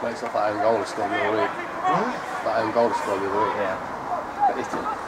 Makes up that own goal he scored the other week. What? That own goal he scored the other week. Yeah. But